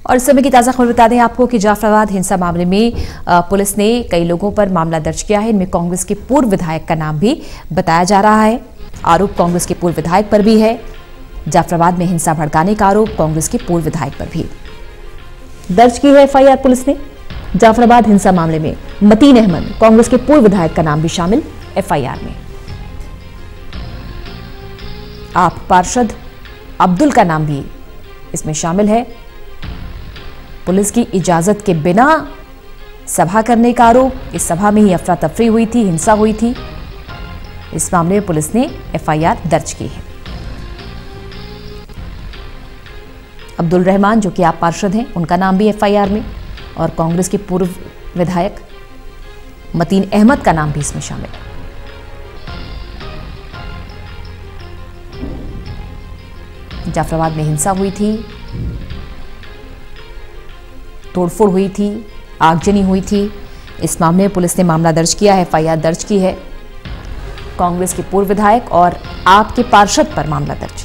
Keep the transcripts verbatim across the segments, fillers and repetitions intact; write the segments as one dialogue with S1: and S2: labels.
S1: और इस समय की ताजा खबर बता दें आपको कि जाफराबाद हिंसा मामले में पुलिस ने कई लोगों पर मामला दर्ज किया है। इनमें कांग्रेस के पूर्व विधायक का नाम भी बताया जा रहा है। आरोप कांग्रेस के पूर्व विधायक पर भी है। जाफराबाद में हिंसा भड़काने का आरोप कांग्रेस के पूर्व विधायक पर भी दर्ज की है एफआईआर पुलिस ने। जाफराबाद हिंसा मामले में मतीन अहमद कांग्रेस के पूर्व विधायक का नाम भी शामिल एफआईआर में। आप पार्षद अब्दुल का नाम भी इसमें शामिल है। पुलिस की इजाजत के बिना सभा करने का आरोप। इस सभा में ही अफरा तफरी हुई थी, हिंसा हुई थी। इस मामले में पुलिस ने एफआईआर दर्ज की है। अब्दुल रहमान जो कि आप पार्षद हैं, उनका नाम भी एफआईआर में, और कांग्रेस के पूर्व विधायक मतीन अहमद का नाम भी इसमें शामिल है। जाफराबाद में हिंसा हुई थी, तोड़फोड़ हुई थी, आगजनी हुई थी। इस मामले में पुलिस ने मामला दर्ज किया है, एफआईआर दर्ज की है। कांग्रेस के पूर्व विधायक और आपके पार्षद पर मामला दर्ज।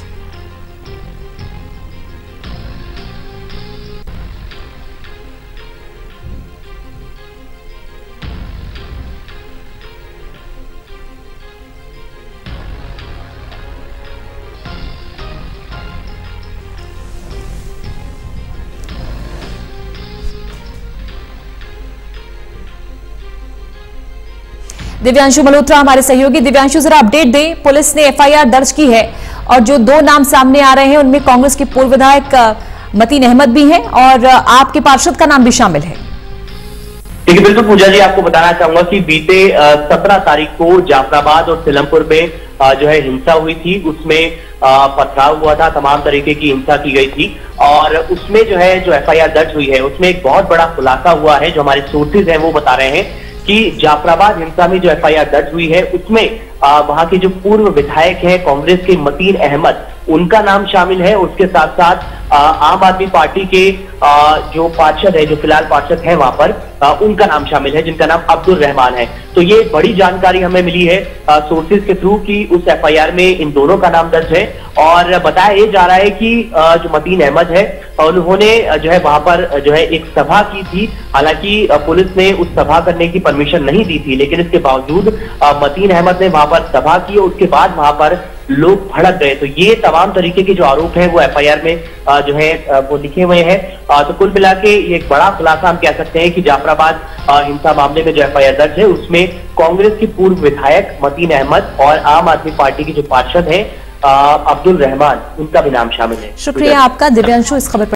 S1: दिव्यांशु मल्होत्रा हमारे सहयोगी। दिव्यांशु, जरा अपडेट दें। पुलिस ने एफआईआर दर्ज की है और जो दो नाम सामने आ रहे हैं उनमें कांग्रेस के पूर्व विधायक मतीन अहमद भी हैं और आपके पार्षद का नाम भी शामिल है।
S2: देखिए, बिल्कुल पूजा जी, आपको बताना चाहूंगा कि बीते सत्रह तारीख को जाफराबाद और सिलमपुर में जो है हिंसा हुई थी। उसमें पथराव हुआ था, तमाम तरीके की हिंसा की गई थी और उसमें जो है जो एफआईआर दर्ज हुई है उसमें एक बहुत बड़ा खुलासा हुआ है। जो हमारे सोर्सेज हैं वो बता रहे हैं कि जाफराबाद हिंसा में जो एफआईआर दर्ज हुई है उसमें वहां के जो पूर्व विधायक हैं कांग्रेस के मतीन अहमद, उनका नाम शामिल है। उसके साथ साथ आम आदमी पार्टी के आ, जो पार्षद है, जो फिलहाल पार्षद है वहां पर, आ, उनका नाम शामिल है, जिनका नाम अब्दुल रहमान है। तो ये बड़ी जानकारी हमें मिली है सोर्सेज के थ्रू कि उस एफआईआर में इन दोनों का नाम दर्ज है। और बताया ये जा रहा है कि आ, जो मतीन अहमद है उन्होंने जो है वहां पर जो है एक सभा की थी। हालांकि पुलिस ने उस सभा करने की परमिशन नहीं दी थी, लेकिन इसके बावजूद मतीन अहमद ने वहां पर सभा की और उसके बाद वहां पर लोग भड़क गए। तो ये तमाम तरीके के जो आरोप हैं वो एफआईआर में जो है वो लिखे हुए हैं। तो कुल मिला के एक बड़ा खुलासा हम कह सकते हैं कि जाफराबाद हिंसा मामले में जो एफआईआर दर्ज है उसमें कांग्रेस के पूर्व विधायक मतीन अहमद और आम आदमी पार्टी के जो पार्षद हैं अब्दुल रहमान, उनका भी नाम शामिल है।
S1: शुक्रिया आपका दिव्यांशु इस खबर पर।